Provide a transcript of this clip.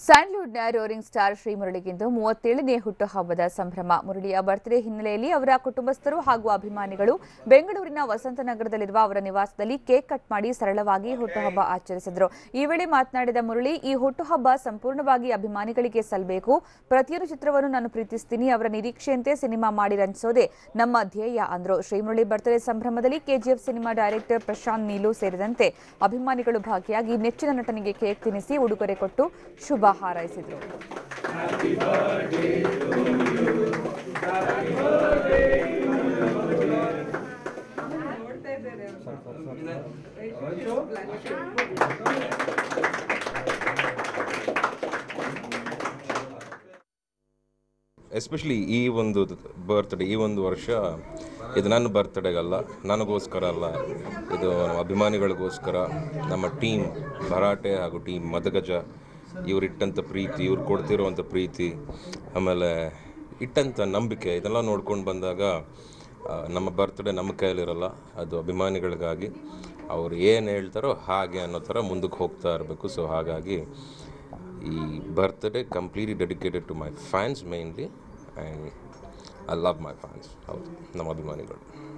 ಸ್ಯಾಂಡ್ಲ್ವುಡ್ನ roaring star Sri ಮುರಳಿಗಿಂದು 37ನೇ ಹುಟ್ಟುಹಬ್ಬದ ಸಂಭ್ರಮ. ಮುರಳಿಯ ಬರ್ತ್ಡೇ ಹಿನ್ನೆಲೆಯಲ್ಲಿ ಅವರ ಕುಟುಂಬಸ್ಥರು ಹಾಗೂ ಅಭಿಮಾನಿಗಳು ಬೆಂಗಳೂರಿನ ವಸಂತನಗರದಲ್ಲಿರುವ ಅವರ ನಿವಾಸದಲ್ಲಿ ಕೇಕ್ ಕಟ್ ಮಾಡಿ ಸರಳವಾಗಿ ಹುಟ್ಟುಹಬ್ಬ ಆಚರಿಸಿದರು. ಈ ವೇಳೆ ಮಾತನಾಡಿದ ಮುರಳಿ, ಈ ಹುಟ್ಟುಹಬ್ಬ ಸಂಪೂರ್ಣವಾಗಿ ಅಭಿಮಾನಿಗಳಿಗೆ ಸಲ್ಲಬೇಕು. ಪ್ರತಿಯೊಂದು ಚಿತ್ರವನ್ನು ನಾನು ಪ್ರೀತಿಸ್ತೀನಿ. ಅವರ ನಿರೀಕ್ಷೆಯಂತೆ ಸಿನಿಮಾ ಮಾಡಿ ರಂಜಿಸೋದೇ ನಮ್ಮ ಧ್ಯೇಯ ಅಂದರು. ಶ್ರೀ ಮುರಳಿ ಬರ್ತ್ಡೇ ಸಂಭ್ರಮದಲ್ಲಿ KGF cinema director Prashanth Neel ಸೇರಿದಂತೆ ಅಭಿಮಾನಿಗಳು ಭಾಗಿಯಾಗಿ ನೆಚ್ಚಿನ ನಟನಿಗೆ ಕೇಕ್ ತಿನ್ನಿಸಿ ಉಡುಗೊರೆ ಕೊಟ್ಟು ಶುಭ ಹಾರೈಸಿದರು. ಎಸ್ಪೆಷಲಿ ಈ ಒಂದು ಬರ್ತ್ಡೇ, ಈ ಒಂದು ವರ್ಷ ಇದು ನನ್ನ ಬರ್ತ್ಡೇಗಲ್ಲ, ನನಗೋಸ್ಕರ ಅಲ್ಲ, ಇದು ನಮ್ಮ ಅಭಿಮಾನಿಗಳಿಗೋಸ್ಕರ. ನಮ್ಮ ಟೀಮ್ ಭರಾಟೆ ಹಾಗೂ ಟೀಮ್ ಮದಗಜ ಇವರಿಟ್ಟಂಥ ಪ್ರೀತಿ, ಇವ್ರು ಕೊಡ್ತಿರೋವಂಥ ಪ್ರೀತಿ, ಆಮೇಲೆ ಇಟ್ಟಂಥ ನಂಬಿಕೆ, ಇದೆಲ್ಲ ನೋಡ್ಕೊಂಡು ಬಂದಾಗ ನಮ್ಮ ಬರ್ತ್ಡೇ ನಮ್ಮ ಕೈಯಲ್ಲಿರಲ್ಲ, ಅದು ಅಭಿಮಾನಿಗಳಿಗಾಗಿ ಅವ್ರು ಏನು ಹೇಳ್ತಾರೋ ಹಾಗೆ ಅನ್ನೋ ಥರ ಮುಂದಕ್ಕೆ ಹೋಗ್ತಾ ಇರಬೇಕು. ಸೊ ಹಾಗಾಗಿ ಈ birthday completely dedicated to my fans mainly, and I love my fans. ಹೌದು, ನಮ್ಮ ಅಭಿಮಾನಿಗಳು.